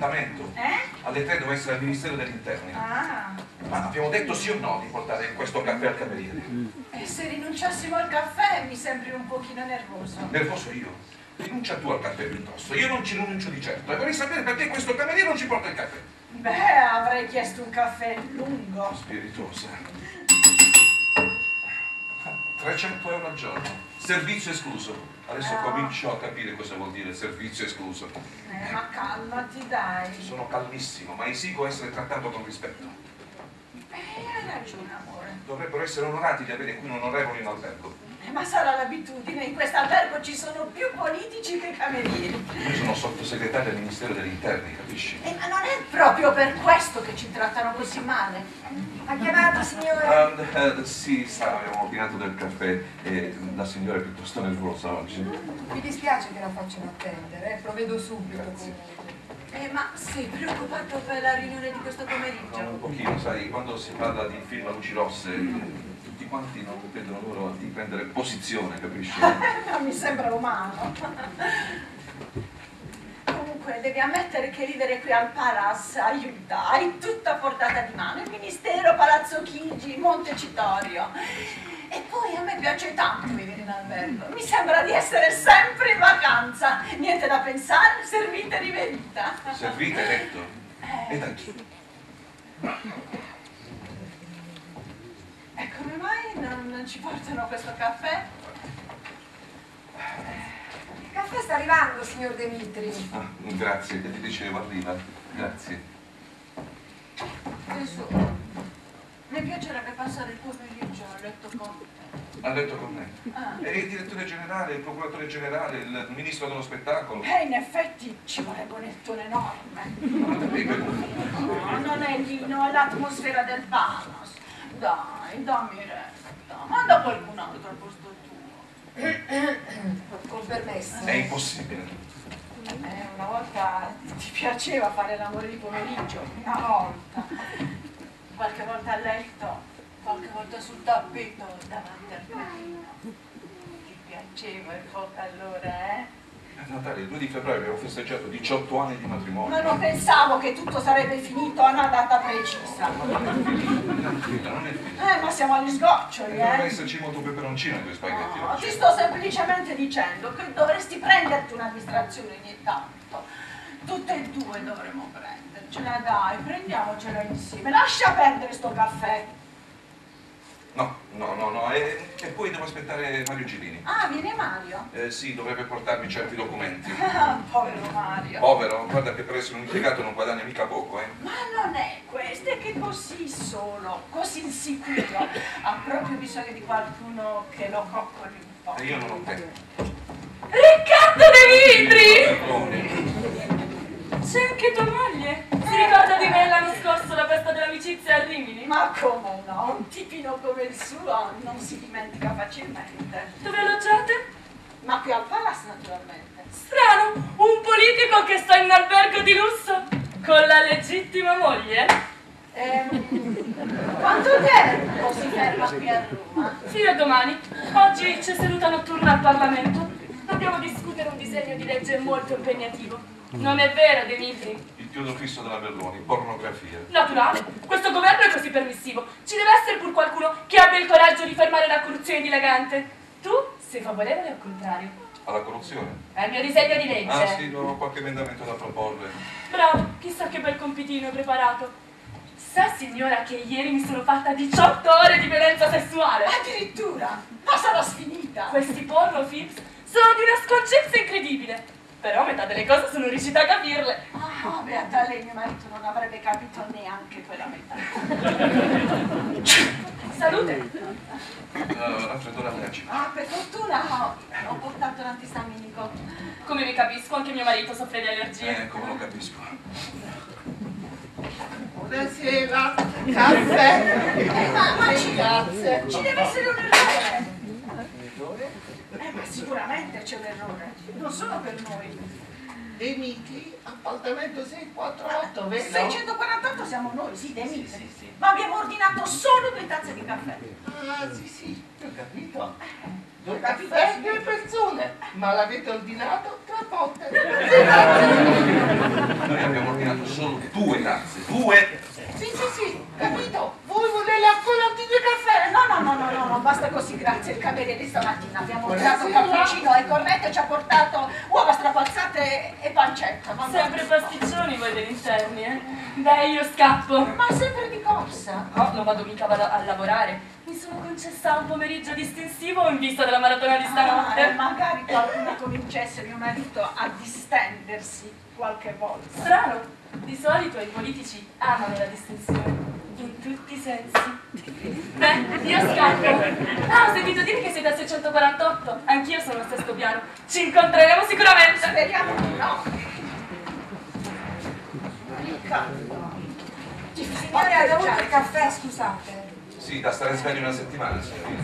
appuntamento. Alle 3 deve essere al Ministero degli Interni. Ma abbiamo detto sì o no di portare questo caffè al cameriere? E se rinunciassimo al caffè mi sembri un pochino nervoso. Nervoso io? Rinuncia tu al caffè piuttosto. Io non ci rinuncio di certo. E vorrei sapere perché questo cameriere non ci porta il caffè. Beh, avrei chiesto un caffè lungo. Spiritosa. 300 euro al giorno. Servizio escluso. Adesso comincio a capire cosa vuol dire servizio escluso. Ma calmati, dai. Sono calmissimo, ma esigo essere trattato con rispetto. Hai ragione, amore. Dovrebbero essere onorati di avere qui un onorevole in albergo. Ma sarà l'abitudine, in quest'albergo ci sono più politici che camerieri. Io sono sottosegretario al Ministero degli Interni, capisci? Ma non è proprio per questo che ci trattano così male. Ha chiamato, signore? Sì, avevamo ordinato del caffè e la signora è piuttosto nervosa oggi. Mi dispiace che la facciano attendere, provvedo subito. Ma sei preoccupato per la riunione di questo pomeriggio? Un pochino, sai, quando si parla di film a luci rosse, tutti quanti non vedono loro di prendere posizione, capisci? Non mi sembra umano. Comunque, devi ammettere che vivere qui al Palace aiuta. Hai tutta a portata di mano. Il Ministero, Palazzo Chigi, Montecitorio. E poi a me piace tanto vivere in albergo. Mi sembra di essere sempre in vacanza. Niente da pensare, servite riverita. Servite, hai detto? E da chi? E come mai non ci portano questo caffè? Il caffè sta arrivando, signor Demitri. Grazie, che ti dicevo, arriva. Grazie. Tesoro, mi piacerebbe passare il pomeriggio a letto con te. Ha letto con me? E il direttore generale, il procuratore generale, il ministro dello spettacolo. In effetti ci vorrebbe un lettone enorme. No, non è il vino, è l'atmosfera del Palace. Dai, dammi retta. Manda qualcun altro al posto tuo. Con permesso. È impossibile. Una volta ti piaceva fare l'amore di pomeriggio, una volta. Qualche volta a letto, qualche volta sul tappeto davanti al camino. Ti piaceva il fuoco allora, A Natale, il 2 di febbraio abbiamo festeggiato 18 anni di matrimonio. Ma non pensavo che tutto sarebbe finito a una data precisa. Non è finita. Ma siamo agli sgoccioli, Dovrebbe esserci molto peperoncino in quei spaghetti. No, ti sto semplicemente dicendo che dovresti prenderti una distrazione ogni tanto. Tutte e due dovremmo prendercela, dai, prendiamocela insieme. Lascia perdere sto caffè. No, e poi devo aspettare Mario Girini. Viene Mario? Sì, dovrebbe portarmi certi documenti. Povero Mario. Povero, guarda che per essere un impiegato non guadagna mica poco, Ma non è questo, è che così solo, così insicuro, ha proprio bisogno di qualcuno che lo coccoli un po'. E io non ho tempo. Riccardo De Vitri! Perdoni. C'è anche tua moglie? Si ricorda di me l'anno scorso alla festa dell'amicizia a Rimini? Ma come no? Un tipino come il suo non si dimentica facilmente. Dove alloggiate? Ma qui al Palace, naturalmente. Strano, un politico che sta in un albergo di lusso con la legittima moglie? Quanto tempo si ferma qui a Roma? Fino a domani. Oggi c'è seduta notturna al Parlamento. Dobbiamo discutere un disegno di legge molto impegnativo. Non è vero, Demitri? Il chiodo fisso della Berloni, pornografia. Naturale, questo governo è così permissivo. Ci deve essere pur qualcuno che abbia il coraggio di fermare la corruzione dilagante. Tu sei favorevole o al contrario? Alla corruzione? È il mio disegno di legge. Sì, non ho qualche emendamento da proporre. Bravo, chissà che bel compitino hai preparato. Sa, signora, che ieri mi sono fatta 18 ore di violenza sessuale. Addirittura? Ma sarà sfinita. Questi porno films sono di una sconcezza incredibile. Però metà delle cose sono riuscita a capirle. Beata lei, mio marito non avrebbe capito neanche quella metà. Salute. Raffreddore allergico. Per fortuna ho portato l'antistaminico. Come vi capisco, anche mio marito soffre di allergie. Come lo capisco. Buonasera, caffè. Ma grazie. Ci deve essere un errore. Ma sicuramente c'è un errore. Non solo per noi. Demitri, appartamento 648, vero? 648 siamo noi, sì, Demitri. Sì. Ma abbiamo ordinato solo 2 tazze di caffè. Sì, ho capito. 2 caffè, 2 persone, ma l'avete ordinato 3 botte. Noi abbiamo ordinato solo 2 tazze, 2! Sì, capito? Voi volete ancora 2 caffè? No, basta così, grazie. Il cameriere stamattina abbiamo ordinato Buonasera. cappuccino e cornetto e ci ha portato uova strapazzate e pancetta. Ma Sempre pasticcioni voi degli interni, eh? Dai, io scappo. Ma sempre di corsa. Oh, non vado mica a lavorare. Mi sono concessa un pomeriggio distensivo in vista della maratona di stanotte. Magari qualcuno cominciasse mio marito a distendersi qualche volta. Strano. Di solito i politici amano la distensione. In tutti i sensi. Beh, io scappo. Ah, ho sentito dire che siete al 648. Anch'io sono al 6º piano. Ci incontreremo sicuramente. Speriamo di no. Riccardo. Signore, ha avuto il caffè, scusate. Sì, da stare svegli una settimana, signorina.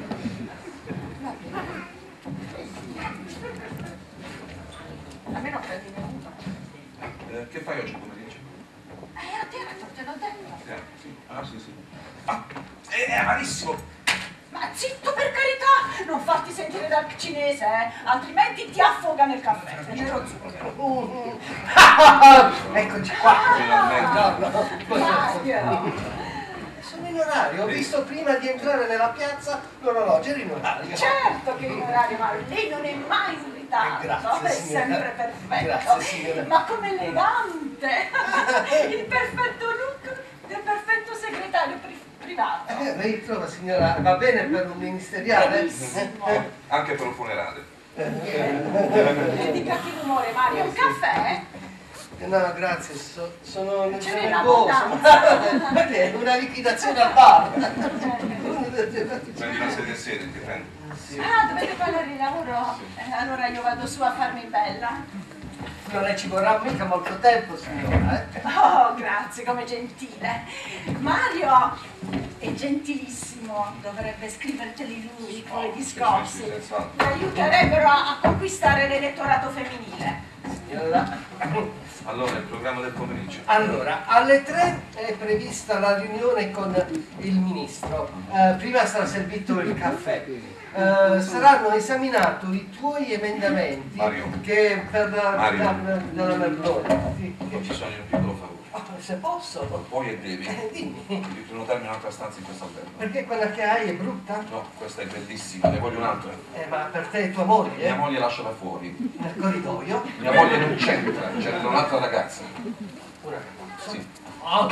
Almeno prendine uno. Che fai oggi pomeriggio? A teatro, te l'ho detto. Sì. Ah, sì. Ah, è amarissimo! Ma zitto, per carità! Non farti sentire dal cinese, altrimenti ti affoga nel caffè. Leggero zucchero. Eccoci qua. Finalmente. Mario! Sono in orario, ho visto prima di entrare nella piazza l'orologio, era in orario. Certo che in orario, ma lei non è mai in ritardo, Grazie, è signora. sempre perfetto. Grazie, signora. Ma come elegante! Il perfetto look del perfetto segretario privato. Lei trova, signora, va bene per un ministeriale? Benissimo. Anche per un funerale. E dica che rumore, Mario, un caffè? No, grazie, sono Ce n'è nervoso. l'abbondanza. Perché? Una liquidazione al bar. Prendi una sedia, ti prendo. Ah, dovete parlare di lavoro? Allora io vado su a farmi bella. Non ci vorrà mica molto tempo, signora. Oh, grazie, come gentile. Mario è gentilissimo, dovrebbe scriverteli lui i tuoi discorsi. Sì, senz'altro. Mi aiuterebbero a conquistare l'elettorato femminile. Signora. Allora, il programma del pomeriggio. Allora, alle 3 è prevista la riunione con il ministro. Prima sarà servito il caffè. Saranno esaminati i tuoi emendamenti Mario. che per Mario. della Meloni. Sì, Ho bisogno di un piccolo favore. se posso. Puoi e devi. Dimmi, Devi prenotarmi un'altra stanza in questo albergo. perché quella che hai è brutta? No, questa è bellissima, ne voglio un'altra. Ma per te e tua moglie? Mia moglie lasciala fuori. Nel corridoio? Mia moglie non c'entra, c'entra un'altra ragazza. Una ragazza? Sì. Oh,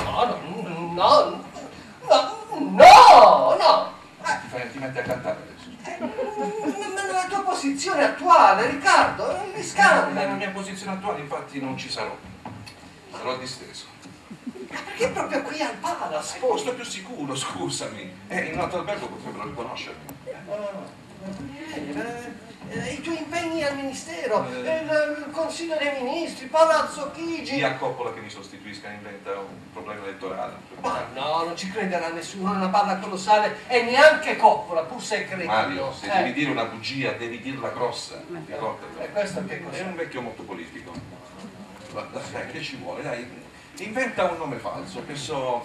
no! Ti metti a cantare adesso. Ma nella tua posizione attuale, Riccardo, mi Nella scandalo. mia posizione attuale infatti non ci sarò. Sarò disteso. Ma perché proprio qui al Palace? È il posto più sicuro, scusami. In un altro albergo potrebbero riconoscermi. I tuoi impegni al ministero, il Consiglio dei Ministri, Palazzo Chigi. Chi a Coppola che mi sostituisca inventa un problema elettorale. Ma no, non ci crederà nessuno, è una balla colossale e neanche Coppola, pur se è cretino. Mario, se devi dire una bugia, devi dirla grossa. Ricordati. E questo che È cos'è? un vecchio molto politico. Dai, che ci vuole? Dai, inventa un nome falso, che so.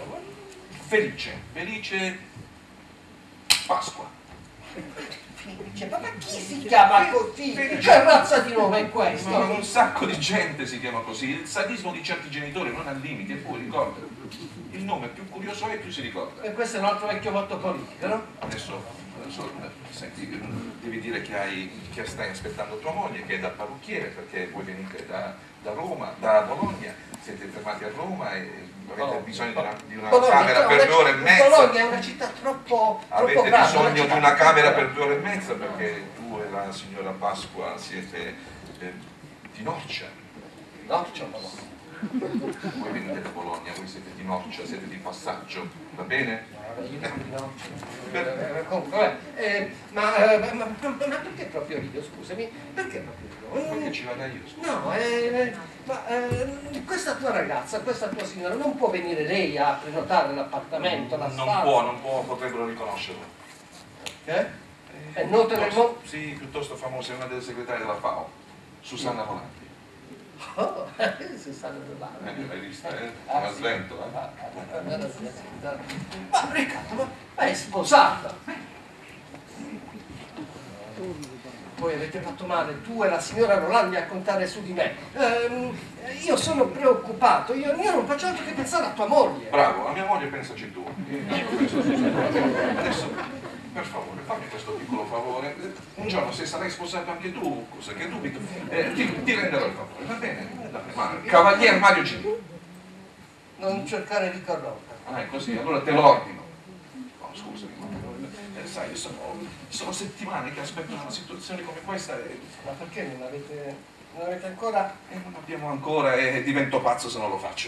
Felice Pasqua. Felice, ma chi si chiama così? Che razza di nome è questo? Ma un sacco di gente si chiama così. Il sadismo di certi genitori non ha limiti, eppure ricorda. Il nome più curioso è più si ricorda. E questo è un altro vecchio molto politico, no? Adesso senti, devi dire che stai aspettando tua moglie, che è da parrucchiere, perché voi venite da Roma, da Bologna, siete fermati a Roma e avete bisogno di una Bologna, camera per 2 ore e mezza. Bologna è una città troppo Avete grande, bisogno di una camera per 2 ore e mezza perché tu e la signora Pasqua siete di Norcia. Norcia, Bologna. Voi venite da Bologna, voi siete di Norcia, siete di passaggio, va bene? Comunque, ma perché proprio io, scusami? Perché proprio io? Perché ci vada io? Scusa. No, questa tua ragazza, questa tua signora, non può venire lei a prenotare l'appartamento, la stanza? Non può, potrebbero riconoscerlo. È nota nel mondo? Sì, piuttosto famosa, è una delle segretarie della FAO, Susanna Volanti. Oh, Susanna Volanti. L'hai vista, Una sventola. Ma Riccardo, ma è sposata? Voi avete fatto male, tu e la signora Rolandi, a contare su di me. Io sono preoccupato, io non faccio altro che pensare a tua moglie. Bravo, a mia moglie pensaci tu. Adesso, per favore, fammi questo piccolo favore. Un giorno, se sarai sposato anche tu, cosa che dubito, ti renderò il favore, va bene? Ma, Cavalier Mario G. Non cercare di corrompere. Ah, è così, allora te lo ordino. No, scusami, ma sai, sono settimane che aspetto una situazione come questa e... Ma perché non avete ancora? Non abbiamo ancora e divento pazzo se non lo faccio.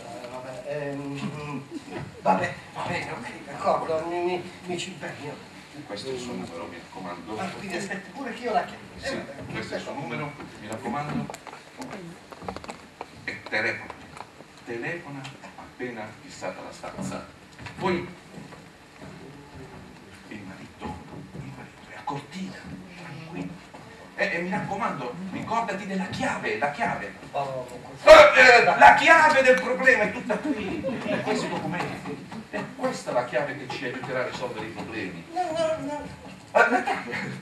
Vabbè, va bene, ok, d'accordo, mi ci impegno. Questo è il suo numero, mi raccomando. Ah, quindi aspetti pure che io la chiamo. Sì, questo è il suo numero, mi raccomando. E telefona appena fissata la stanza. Poi il marito è a cortina, tranquillo. E mi raccomando, ricordati della chiave, la chiave. La chiave del problema è tutta qui, in questi documenti. È questa la chiave che ci aiuterà a risolvere i problemi. No. La chiave.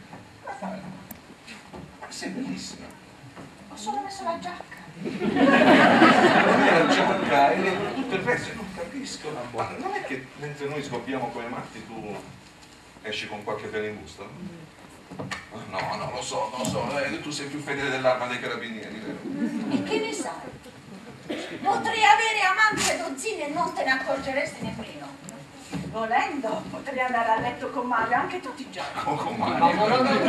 Sei bellissima. Ho solo messo la giacca. Non è la giacca, è tutto il resto, non capisco. Ma non è che mentre noi scoppiamo come matti tu esci con qualche pelo in busto? No, lo so, tu sei più fedele dell'arma dei carabinieri, vero? E che ne sai? Potrei avere amanti e dozzine e non te ne accorgeresti nemmeno. Volendo, potrei andare a letto con Mario anche tutti i giorni. Oh, con Mario.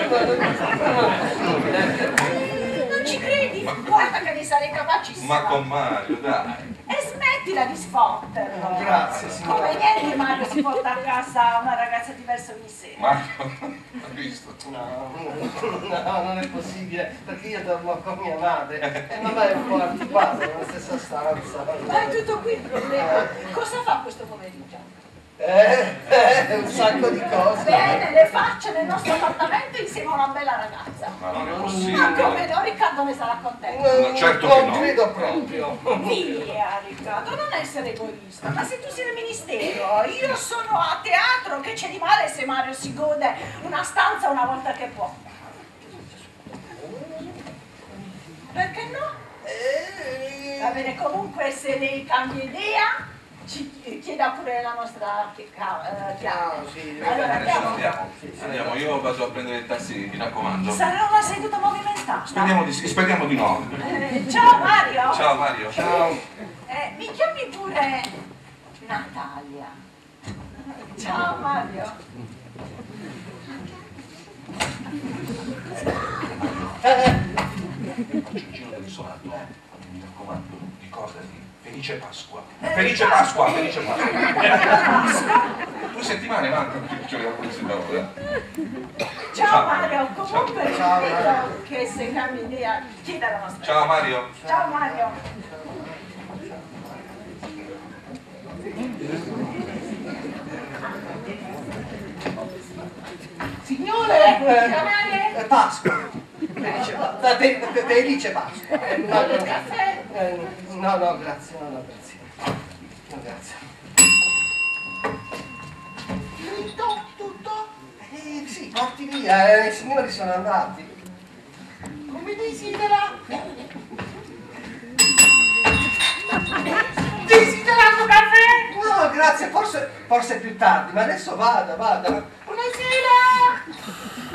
Non ci credi? Guarda che ne sarei capacissima. Ma con Mario, dai. E smettila di sfotterlo. Grazie, signora. Come niente Mario si porta a casa una ragazza diversa ogni sera. Mario, hai visto? No, non è possibile, perché io dormo con mia madre e mamma è un po' antipata nella stessa stanza. Ma è tutto qui il problema. Cosa fa questo pomeriggio? Un sacco di cose. Bene, le facce nel nostro appartamento insieme a una bella ragazza. Ma non è Ma possibile. come no, Riccardo ne sarà contento. No, certo che Non no. credo proprio. Via, Riccardo, non essere egoista. Ma se tu sei nel ministero, io sono a teatro, che c'è di male se Mario si gode una stanza una volta che può? Perché no? Va bene, comunque se lei cambia idea, ci chieda pure la nostra chiave. Sì, Allora andiamo. Andiamo, io vado a prendere il taxi, mi raccomando. Sarà una seduta movimentata. Speriamo di no. Ciao Mario. Ciao Mario. Ciao. Mi chiami pure Natalia. Ciao Mario. Giro del Sonato, mi raccomando, ricordati, felice Pasqua. Felice Pasqua, felice Pasqua. 2 settimane mancano che la polizia da ora. Ciao Mario, comunque Ciao, ripeto che se cambi idea chieda la nostra. Ciao Mario. Ciao Mario. Signore! Canale? Pasqua. Felice Pasqua. Vuole del caffè? No, grazie. No, grazie. Tutto? Sì, porti via, i signori sono andati. Come desidera? Desiderato caffè? No, grazie, forse più tardi, ma adesso vada. Buonasera!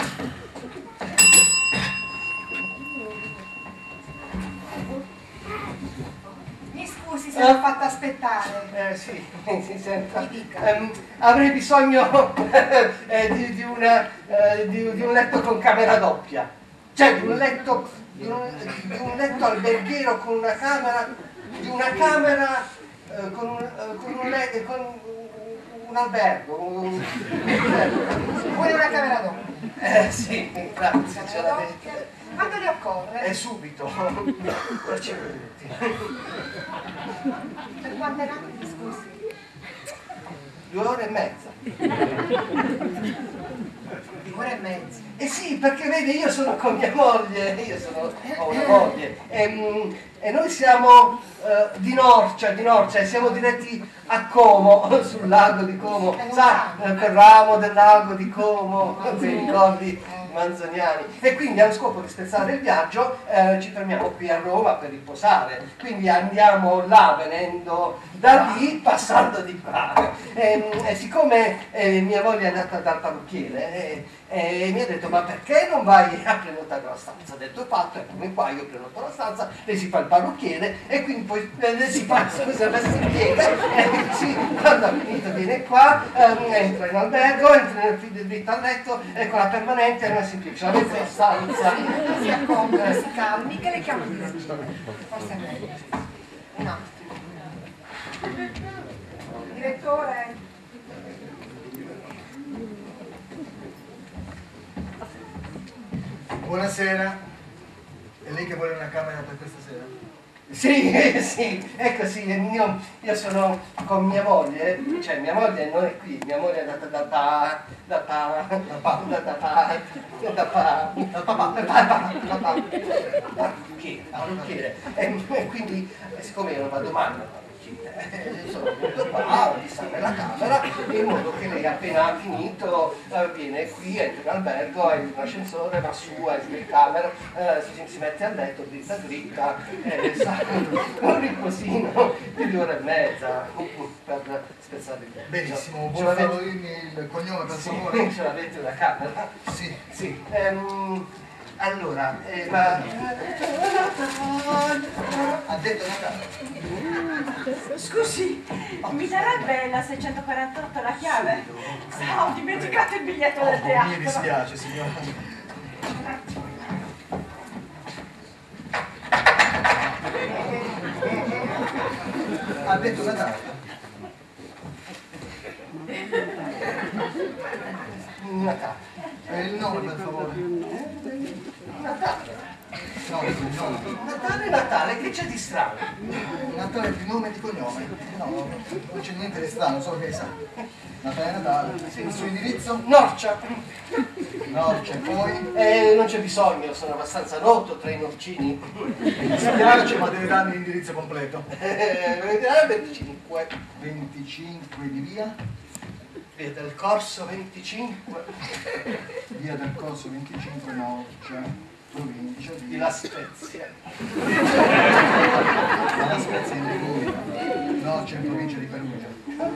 Mi scusi se l'ho fatta aspettare. Sì, senta. Mi dica. Avrei bisogno di un letto con camera doppia. Cioè di un letto alberghiero con una camera, con un albergo. Vuole una camera doppia? Sì, grazie. ce Camera l'avete. doppia? Quando le occorre? Subito. Preceduti. Per quante notti, mi scusi? 2 ore e mezza. 2 ore e mezza. Eh sì, perché vedi, io sono con mia moglie, ho una moglie, e noi siamo di Norcia, siamo diretti a Como, sul lago di Como, sa, quel ramo del lago di Como, ti ricordi? manzoniani. E quindi allo scopo di spezzare il viaggio ci fermiamo qui a Roma per riposare. Quindi andiamo là venendo da lì, passando di qua. E siccome mia moglie è andata dal parrucchiere mi ha detto: ma perché non vai a prenotare la stanza? Ho detto: fatto, eccomi qua, io prenoto la stanza, lei si fa il parrucchiere e quindi poi si fa, scusa, la spiega, sì, quando ha finito viene qua, entra in albergo, entra dritto al letto e con la permanente non si piace, avete la stanza. Si accomodi, si calmi, che le chiamo di direttore. Forse è meglio. Un attimo. Direttore. Buonasera, è lei che vuole una camera per questa sera? Sì, sì, ecco sì, io sono con mia moglie, cioè mia moglie non è qui, mia moglie è andata da parrucchiere, e quindi siccome io non vado mai al parrucchiere, sono venuto qua a fissare nella camera in modo che lei appena finito viene qui, entra in albergo, entra in ascensore, va su, entra in camera, si mette a letto dritta dritta, un riposino di 2 ore e mezza per spezzare il viaggio. Benissimo, vuole favorire il cognome per favore? Ce l'avete una camera? Sì. Sì. Allora, ma... Ha detto Natale? Scusi, mi darebbe la 648 la chiave? Ho dimenticato il biglietto del teatro. Mi dispiace, signora. Ha detto Natale? Natale. Il nome per favore? Natale. No, il nome. Natale, che c'è di strano? Natale di nome e di cognome? No, non c'è niente di strano, solo che sa. Natale. Il suo indirizzo? Norcia. Norcia, poi? Non c'è bisogno, sono abbastanza noto tra i norcini. Mi spiace, ma deve darmi l'indirizzo completo. 25. 25 di via? Via del Corso 25. Via del Corso 25, Norcia. Provincia Di La Spezia. La Spezia in Liguria. Norcia in provincia di Perugia.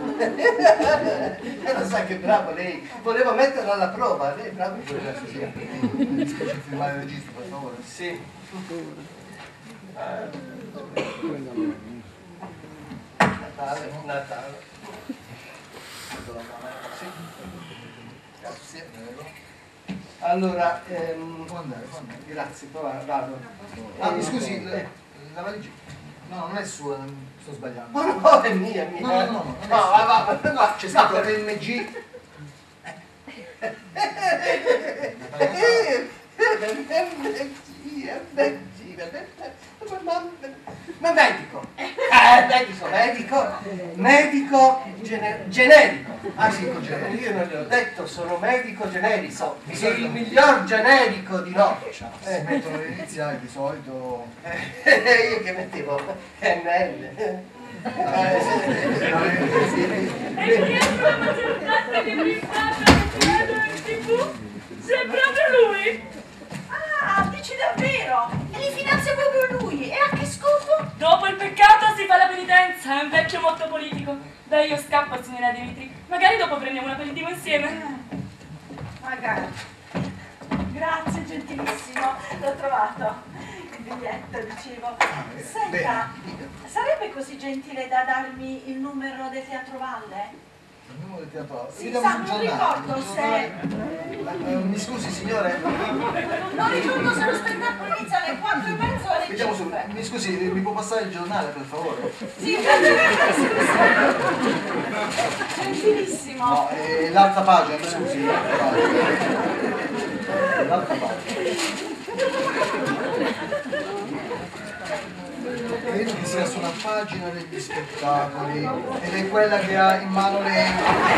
Lo sa che bravo lei, volevo metterla alla prova, lei è bravo in questo. Sì. Mi dispiace firmare il registro, per favore. Sì. Natale. Sì. Grazie, prego. Allora, Può andare. grazie, poi vado. Mi scusi, la valigia? No, non è sua, sto sbagliando. Ma no, è mia. No, va, c'è scritto MG. Ma medico generico. Ah sì, con generico. Io non gli ho detto, sono medico generico, il miglior generico di Norcia. Si mettono le iniziali di solito. Io che mettevo NL. E chi è quella maggior parte che mi parla in TV? C'è proprio lui! Ah, dici davvero? E li finanzia proprio lui? E a che scopo? Dopo il peccato si fa la penitenza, è un vecchio motto politico. Dai, io scappo, signora Dimitri. Magari dopo prendiamo un aperitivo insieme. Magari. Grazie, gentilissimo. L'ho trovato. Il biglietto, dicevo. Senta, sarebbe così gentile da darmi il numero del Teatro Valle? Il numero del teatro. Sì, sa, non ricordo se... Mi scusi signore, Non ricordo se lo spettacolo inizia alle 4:30 o alle vediamo 5. mi scusi, mi può passare il giornale per favore? Sì, gentilissimo. No, l'altra pagina, mi scusi, l'altra pagina. Credo che sia sulla pagina degli spettacoli ed è quella che ha in mano lei.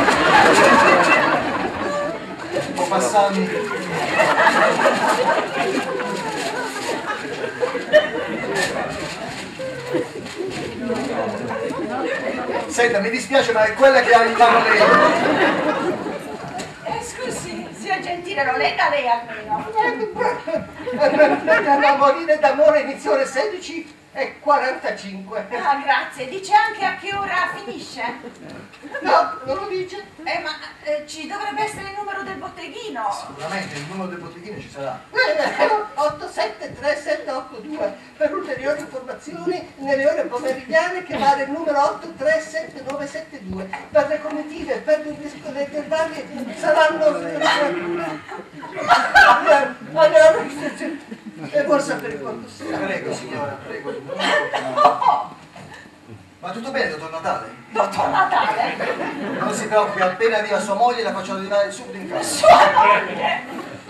Può passarmi? Senta, mi dispiace, ma è quella che ha in mano lei. Scusi, sia gentile tirerò lei almeno. Da morire d'amore inizio ore 16:45. Ah, grazie. Dice anche a che ora finisce? No, non lo dice. Ma ci dovrebbe essere il numero del botteghino. Sicuramente il numero del botteghino ci sarà. 873782 per ulteriori informazioni nelle ore pomeridiane chiamare il numero 837972 per le comitive per gli intervalli saranno e vuol sapere quanto sia. Prego signora, prego. Ma tutto bene, dottor Natale? Dottor Natale? Non si preoccupi, appena arriva sua moglie la facciamo arrivare subito in casa. Sua moglie?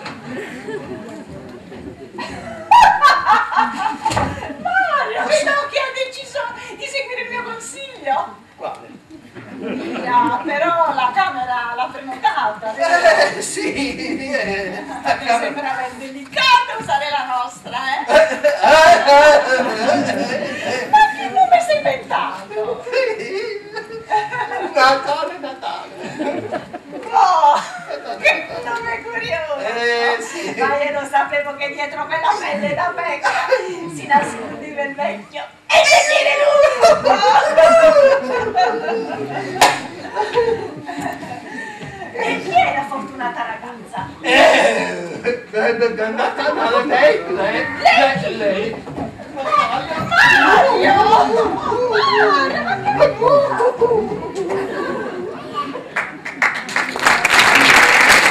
Mario, vedo che ha deciso di seguire il mio consiglio. Quale? Via, però la camera l'ha prenotata. Sì, Mi sembrava delicato usare la nostra, eh? Ma che nome sei inventato? Natale. Oh, che nome curioso! Sì. Ma io non sapevo che dietro quella pelle da pecora si nascondeva il vecchio e venire E chi è la fortunata ragazza? Lei. Mario!